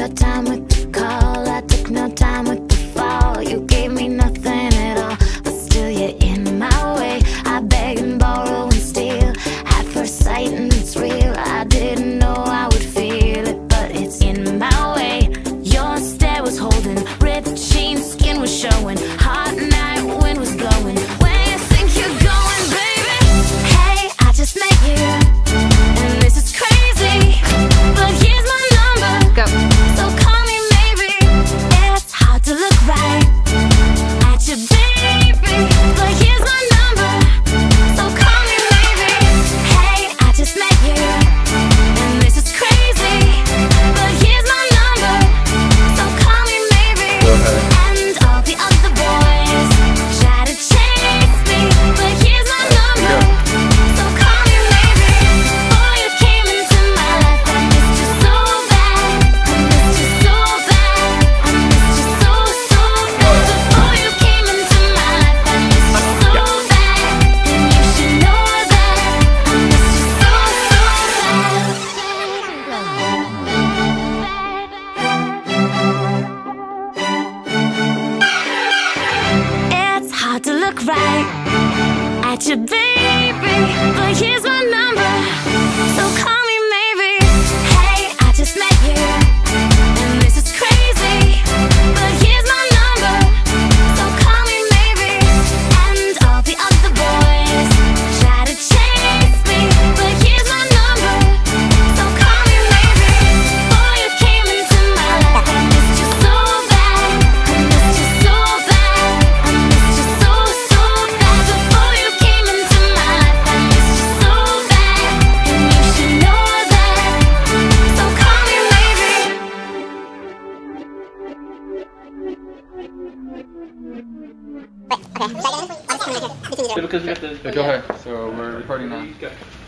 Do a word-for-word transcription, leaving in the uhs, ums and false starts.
your time with the call. I took no time with the fall. You gave me nothing at all, but still you're in my way. I beg and borrow and steal at first sight, and it's real. I didn't know I would feel it, but it's in my way. Your stare was holding, ripped jeans, skin was showing. Hot night, wind was blowing. Where you think you're going, baby? Hey, I just met you, and this is crazy, but here's my number. Go. So call me maybe. It's hard to look right at you, baby, but here's my number. So call me maybe. Hey, I just met you, and this is crazy, but here's my number. So call me maybe. Go ahead. And all the other boys try to chase me, but here's my number. So call me maybe. Before you came into my life, I missed you so bad. I missed you so bad. I missed you so, so bad. Before you came into my life, I missed you so bad. And you should know that I missed you so, so bad. It's hard to look right at you, baby, but here's my number. So call me maybe. Hey, I just met you, and this is crazy, but here's my number. So call me maybe. And all the other boys try to chase me, but here's my number. So call me maybe. Before you came into my life, I missed you so bad. I missed you so bad. I missed you so, so bad. Before you came into my life, I missed you so bad. And you should know that. So call me maybe. Because we have to. Go ahead. So we're recording now.